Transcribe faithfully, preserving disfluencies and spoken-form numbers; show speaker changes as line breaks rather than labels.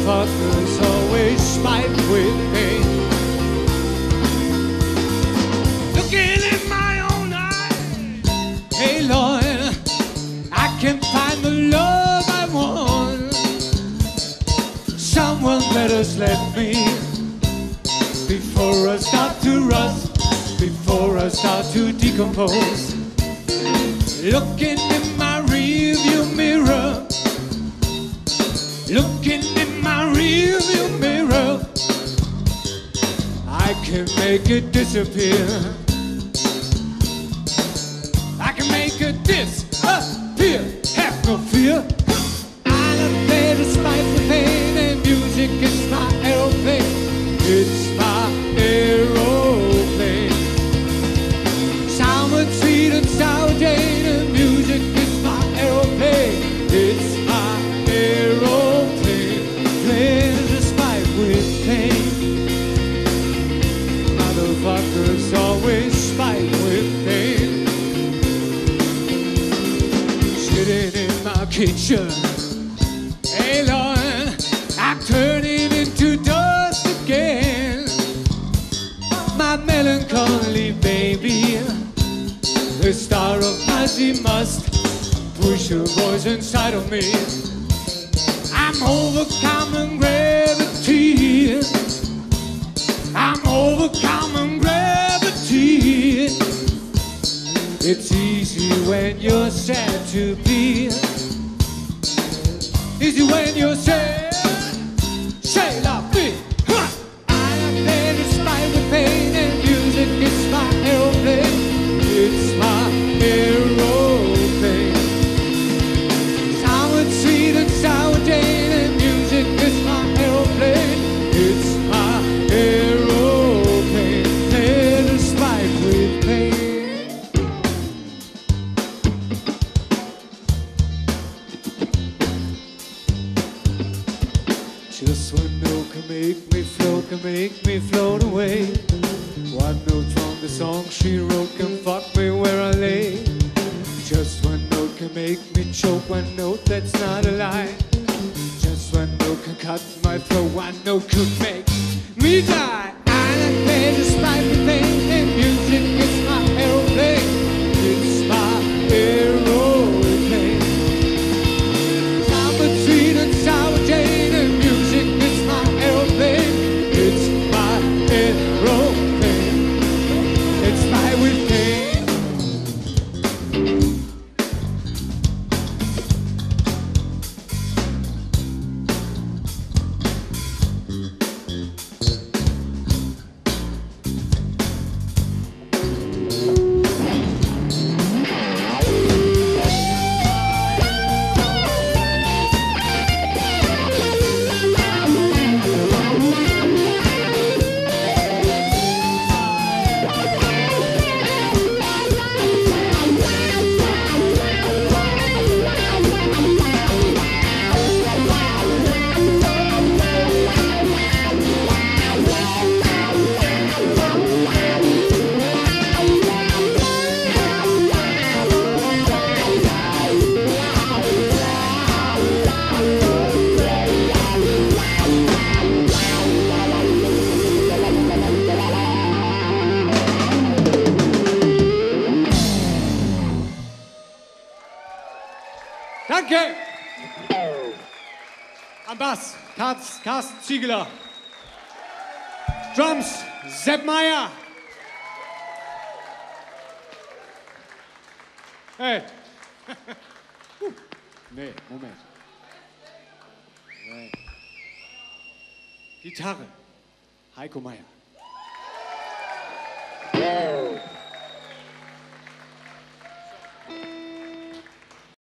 Motherfuckers always spite with pain. Looking in my own eyes, hey Lord, I can find the love I want. Someone better let me before I start to rust, before I start to decompose. Looking in my rearview mirror, looking in my rearview mirror, I can make it disappear. I can make it disappear. Have no fear. I love play despite the pain, and music is my aeroplane. It's my aeroplane. Sour, sweet, and sour Jane, and music is my aeroplane. It's my aeroplane. Plays despite with pain. Motherfuckers always spite with pain. Sitting in my kitchen, hey Lord, I'm turning into dust again. My melancholy baby, the star of my sea must push a voice inside of me. I'm overcoming gravity. I'm overcoming gravity. It's easy when you're sad to be. Easy when you're sad. Say la vie. Huh. I am pain despite the pain, and music is my aeroplane. It's my aeroplane. Sour, sweet, and sour Jane, and music is my aeroplane. It's my aeroplane. Play despite with pain. Just one note can make me float, can make me float away. One note from the song she wrote can fuck me where I lay. Just one note can make me choke, one note that's not a lie. Just one note can cut my throat, one note could make me die. I like pain despite the pain, and music is my aeroplane. It's my aeroplane. Sour, sweet, and sour Jane, and music is my aeroplane. It's my aeroplane. It's my with pain. Danke! Am Bass, Carsten Ziegler. Drums, Sepp Meier. Hey. Nee, Moment. Nee. Gitarre, Heiko Meier.